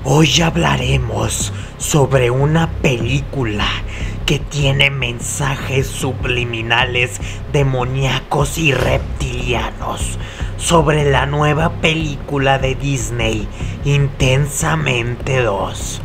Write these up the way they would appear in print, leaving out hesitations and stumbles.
Hoy hablaremos sobre una película que tiene mensajes subliminales demoníacos y reptilianos. Sobre la nueva película de Disney, Intensamente 2.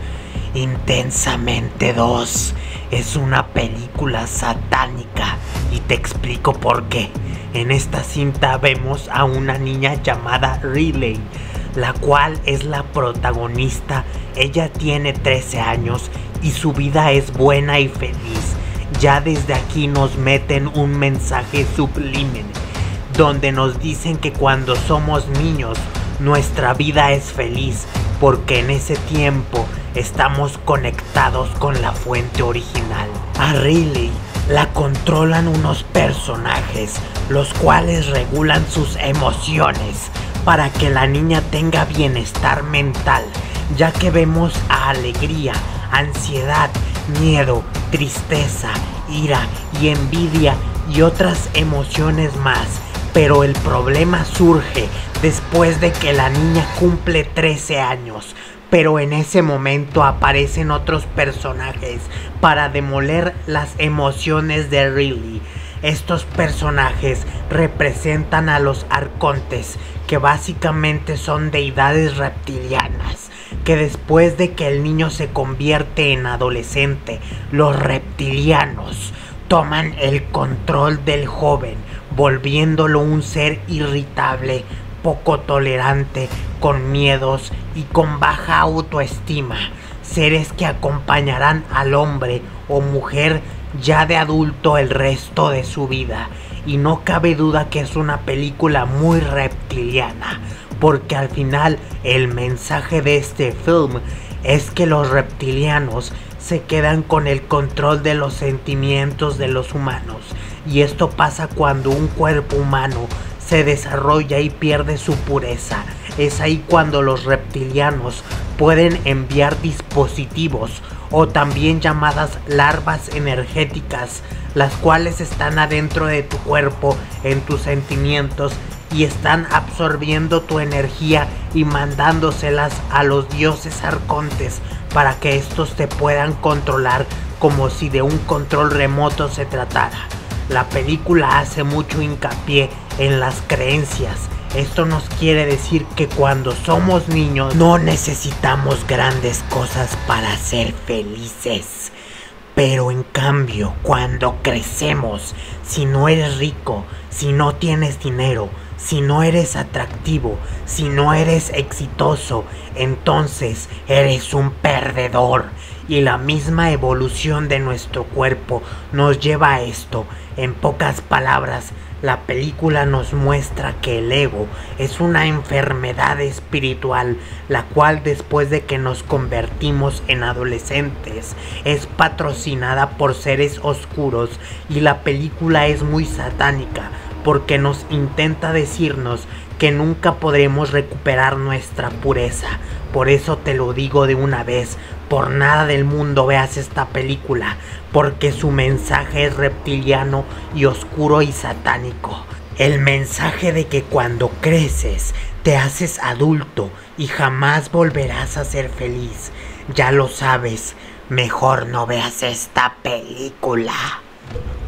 Intensamente 2 es una película satánica y te explico por qué. En esta cinta vemos a una niña llamada Riley, la cual es la protagonista. Ella tiene 13 años y su vida es buena y feliz. Ya desde aquí nos meten un mensaje sublime, donde nos dicen que cuando somos niños nuestra vida es feliz, porque en ese tiempo estamos conectados con la fuente original. A Riley la controlan unos personajes, los cuales regulan sus emociones para que la niña tenga bienestar mental, ya que vemos a alegría, ansiedad, miedo, tristeza, ira y envidia y otras emociones más. Pero el problema surge después de que la niña cumple 13 años. Pero en ese momento aparecen otros personajes para demoler las emociones de Riley. Estos personajes representan a los arcontes, que básicamente son deidades reptilianas, que después de que el niño se convierte en adolescente, los reptilianos toman el control del joven, volviéndolo un ser irritable, poco tolerante, con miedos y con baja autoestima. Seres que acompañarán al hombre o mujer ya de adulto el resto de su vida. Y no cabe duda que es una película muy reptiliana, porque al final el mensaje de este film es que los reptilianos se quedan con el control de los sentimientos de los humanos. Y esto pasa cuando un cuerpo humano se desarrolla y pierde su pureza. Es ahí cuando los reptilianos pueden enviar dispositivos, o también llamadas larvas energéticas, las cuales están adentro de tu cuerpo, en tus sentimientos, y están absorbiendo tu energía y mandándoselas a los dioses arcontes para que estos te puedan controlar, como si de un control remoto se tratara. La película hace mucho hincapié en las creencias. Esto nos quiere decir que cuando somos niños no necesitamos grandes cosas para ser felices. Pero en cambio, cuando crecemos, si no eres rico, si no tienes dinero, si no eres atractivo, si no eres exitoso, entonces eres un perdedor. Y la misma evolución de nuestro cuerpo nos lleva a esto. En pocas palabras, la película nos muestra que el ego es una enfermedad espiritual, la cual después de que nos convertimos en adolescentes es patrocinada por seres oscuros, y la película es muy satánica porque nos intenta decirnos que nunca podremos recuperar nuestra pureza. Por eso te lo digo de una vez, por nada del mundo veas esta película, porque su mensaje es reptiliano y oscuro y satánico. El mensaje de que cuando creces te haces adulto y jamás volverás a ser feliz. Ya lo sabes, mejor no veas esta película.